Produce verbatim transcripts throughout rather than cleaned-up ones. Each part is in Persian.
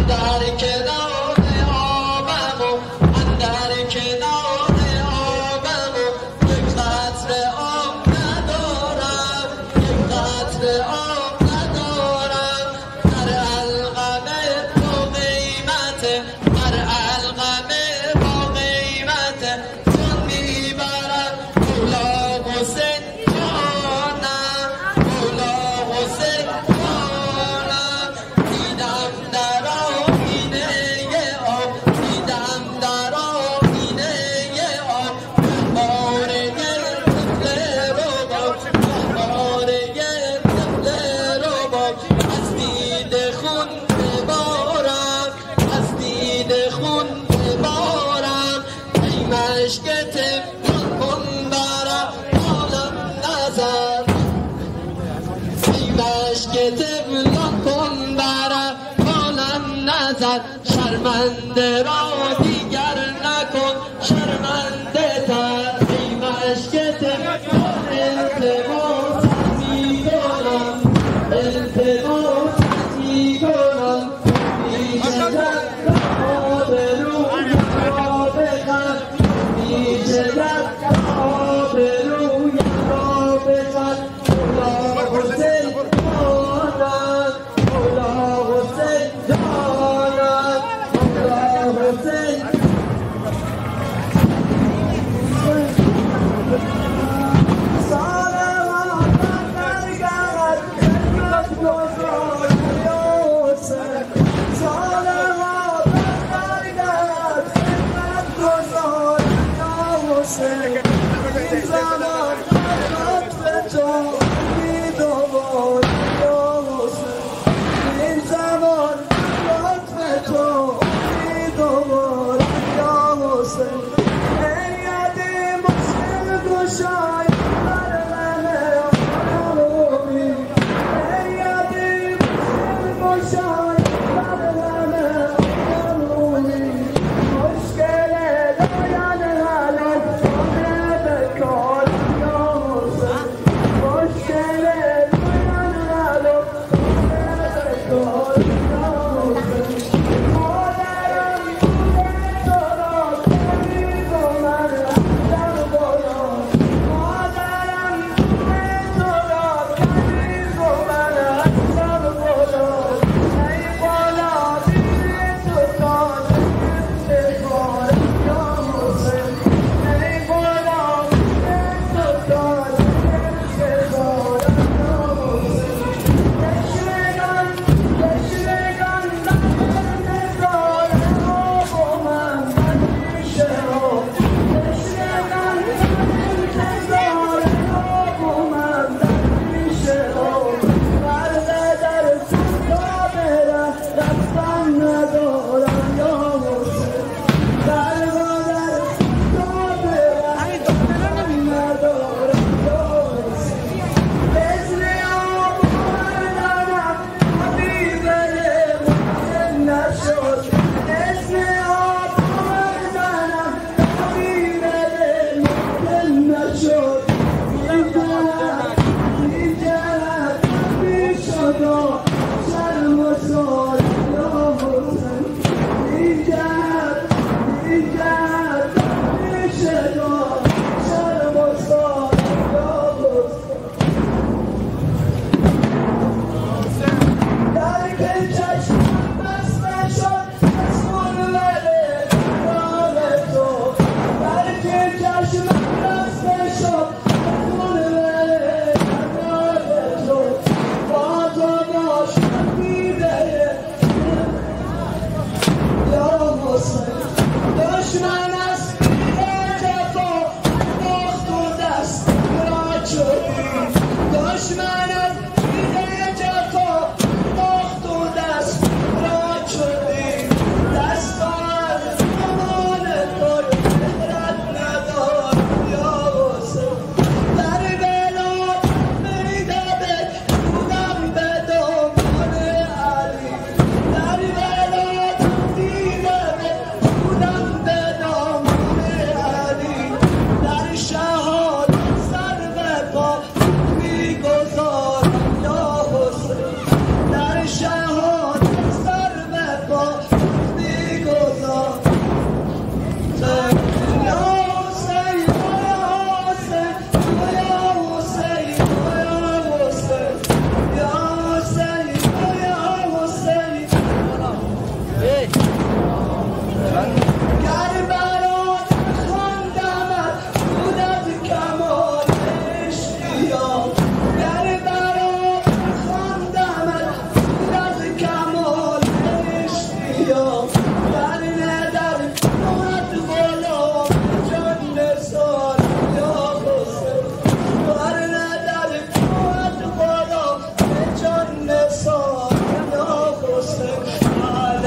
اندر کنار آبم و اندر کنار آبم و یک قطره آب ندارم، یک قطره آب ندارم. هر علقمه با قیمته، هر علقمه با قیمته جان میبرم مولا حسین جانم، مولا حسین جانم. دیدم در آینه آب، دیدم در آینه آب باره طفل رباب، باره طفل رباب. از دید خون ببارم، از دید خون ببارم. ای مشک طفلان کن برم حالم نظر، ای مشک طفلان کن برم حالم نظر. شرمنده را دیگر نکن شرمنده تر، ای مشک طفلان التماس میکنم، التماس میکنم. میشدم آبروی را بخر، میشدم آبروی را بخر. مولا حسین جانم، مولا حسین جانم، مولا حسین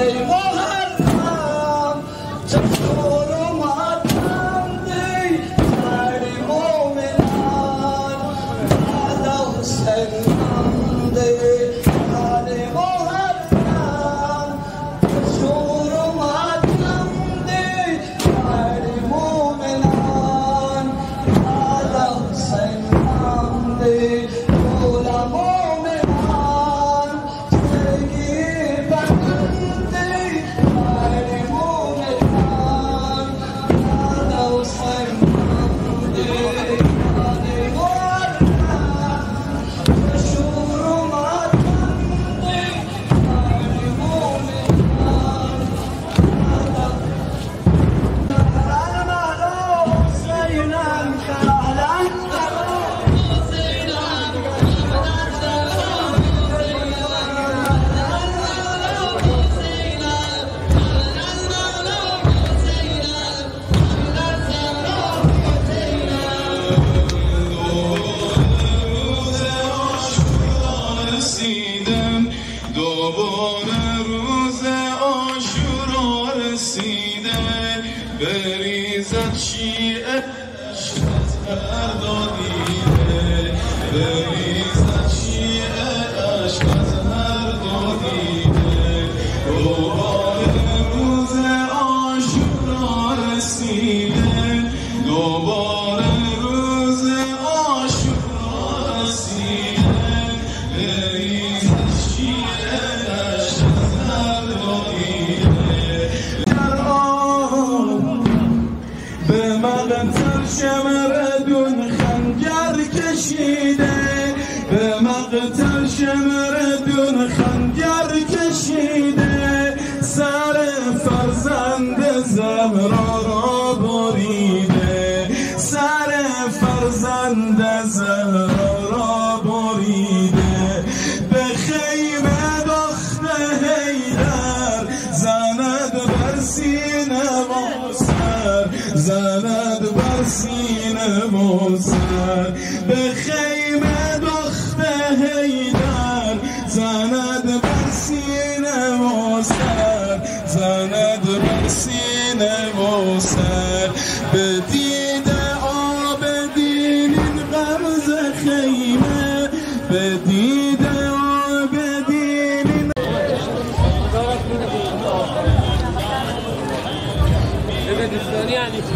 ای محرم چطور اومدندی بری مومنان بعد حسین مانده علی محرم چطور اومدندی بری مومنان بعد حسین مانده دوباره روز عاشورا رسیده بریزد شیعه عشقت مردادیده بریزد شیعه عشقت مردادیده دوباره روز عاشورا رسیده دوباره روز عاشورا رسیده بریزد شیعه به مقتل شمردون خنجر کشیده به مقتل شمردون خنجر کشیده سر فرزند زهرا را بریده سر فرزند زهرا را بریده به خیمه دخت حیدر زند بر سینه و سر زند بر سینه و سر به خیمه دخت حیدر زند بر سینه و سر زند بر سینه و سر به دیده آبدین این غمز خیمه به دیده آبدین این دوستانی یعنی چی؟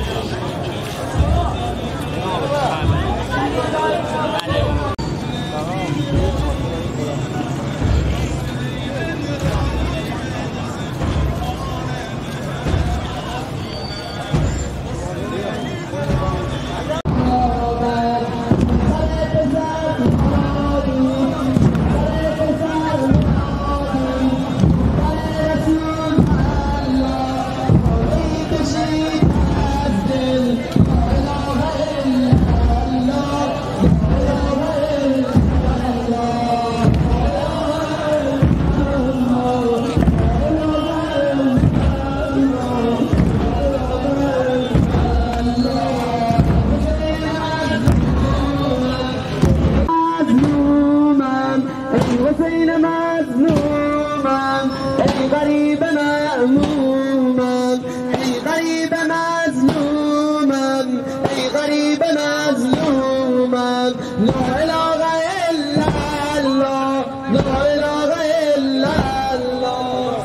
حسین مظلومم ای غریب مأمومم ای غریب مظلومم ای غریب مظلومم لا اله الا الله لا اله الا الله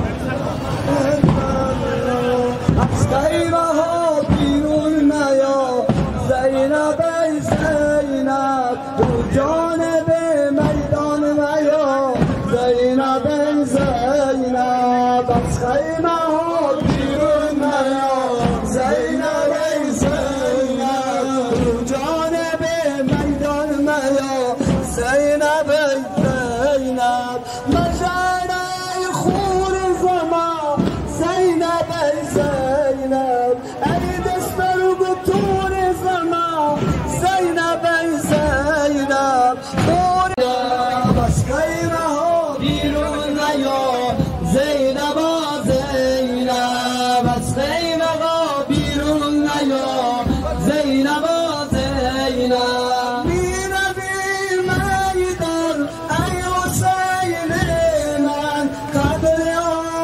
از غیبه ها بیرون نیا زینب ای زینب رو جانب میدان میا زینب ای زینب از خیمه ها بیرون نیا زینب ای زینب رو جانب میدان میا زینب ای زینب مجرد ای خور زمان زینب ای زینب ای دست رو بطور زمان زینب ای زینب بس خیمه ها بیرون نیا زینب زینب از خیمه ها بیرون نیا زینب زینب میروی میدان ای حسین من قدر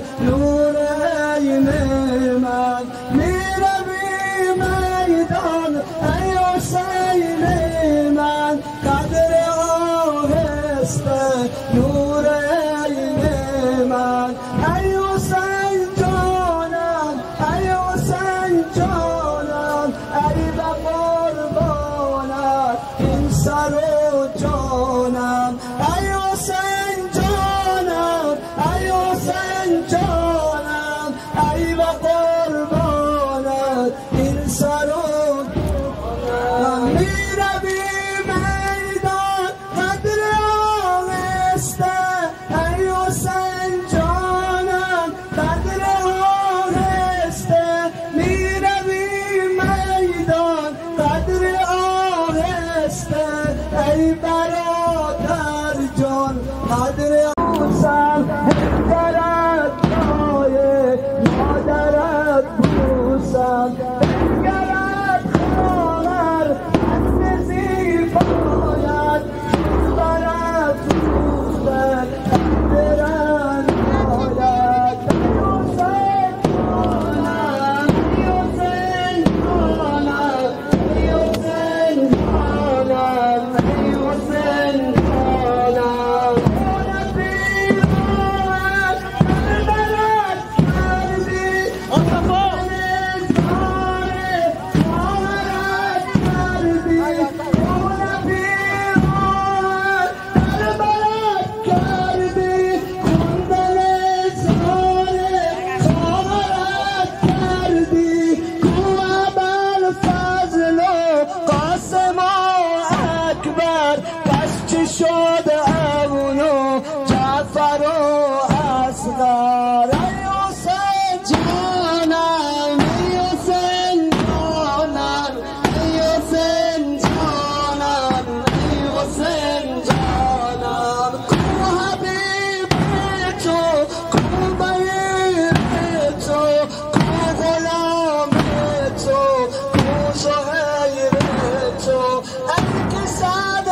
نور عین من میروی میدان ای حسین من قدر آهسته نور عین من ای حسین جانم ای حسین جانم ای به قربانت این سر و جانم ای حسین جانم ای حسین جانم ای به قربانت این سر و جانم میروی میدان قدر آهسته ای حسین جانم قدر آهسته میروی میدان قدر آهسته ای برادر جان قدر بوسم هنگرت پای مادرت بوسم هنگرت خواهر حسن زیبایت برت بوسم قدرت نایت حسین جانم حسین جانم حسین جانم حسین جانم شد ابونو جعفر و اصغر ای حسین جانم ای حسین جانم ای حسین جانم ای حسین جانم کو حبیب تو کو بیر تو کو غلام تو کو زهیر تو ای که صد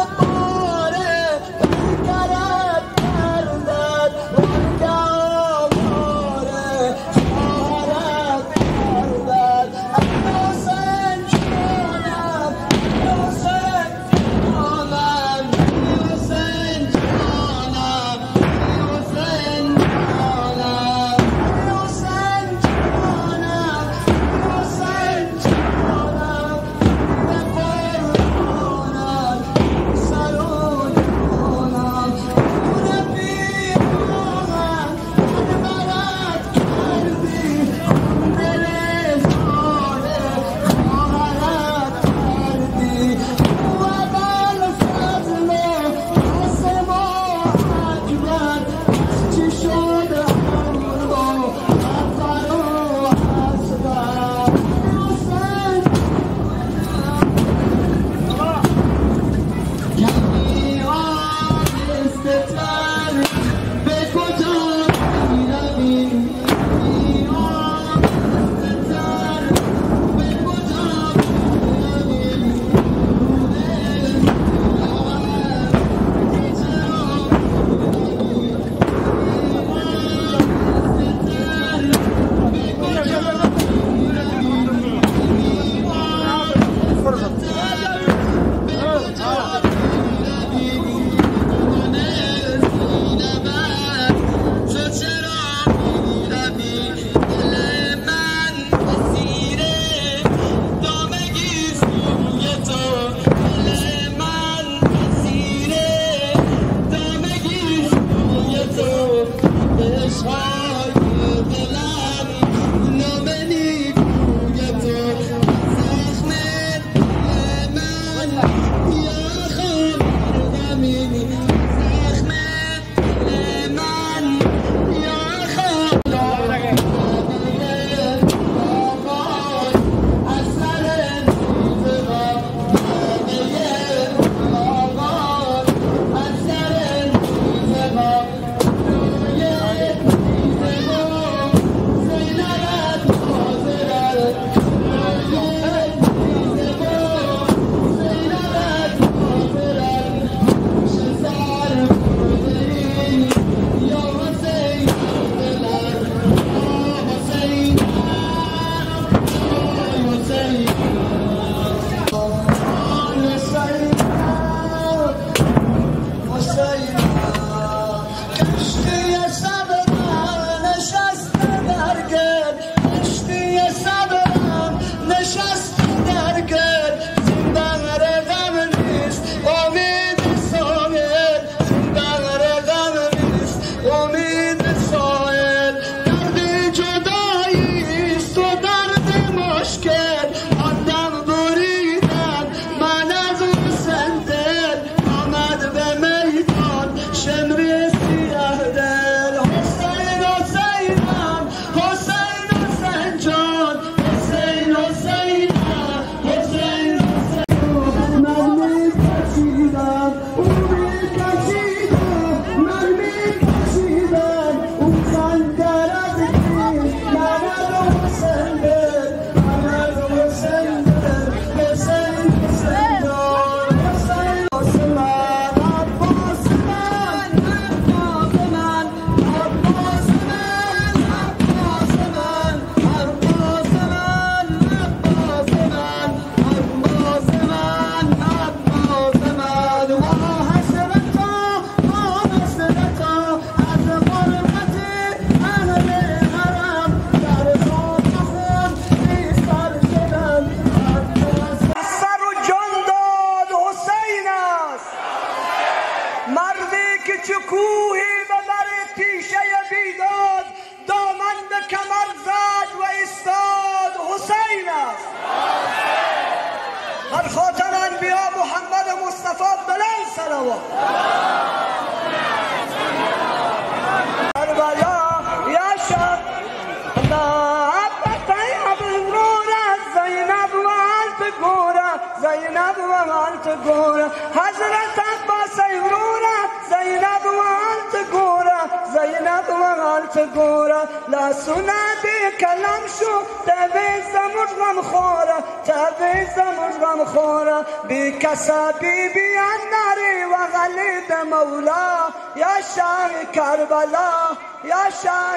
زینب و انت گورا حضرت عباس ایورورا زینب و انت گورا زینب و انت گورا لا سنادی کلام شو تبیز مجرم خورا تبیز مجرم خورا بی کسا بی بی الناری و غلید مولا یا شاه کربلا یا شاه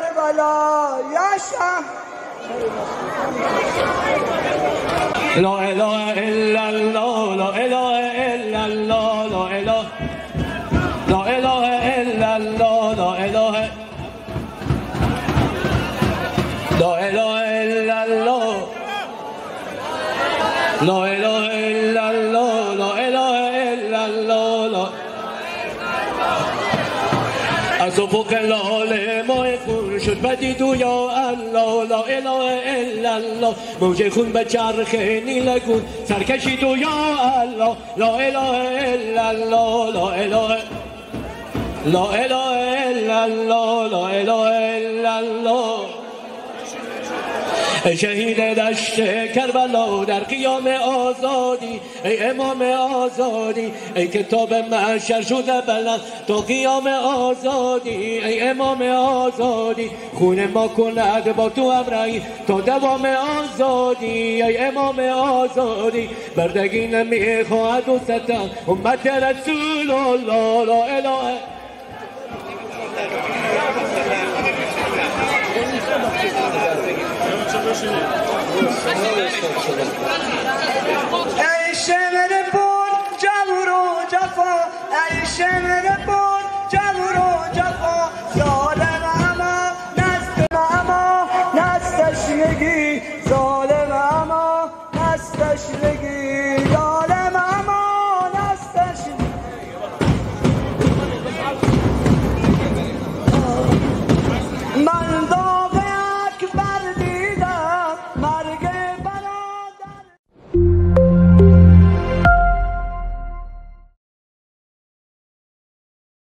کربلا یا شاه لا اله الا الله لا اله الا الله لا اله لا اله الا الله لا اله لا اله الا الله لا اله الا الله لا اله الا الله از افق لاله ماه خون شد بدید و یا الله لا اله الا الله موج خون به چرخ نیلگون سرکشید و یا الله لا اله الا الله لا اله لا اله الا الله لا اله الا الله ای شهید دشت کربلا در قیام آزادی ای امام آزادی ای کتاب محشر شده بلند تا قیام آزادی ای امام آزادی خون ما کند با تو امرهی تا دوام آزادی ای امام آزادی بردگی نمیخواهد و ستم امت رسول الله لا اله Thank you.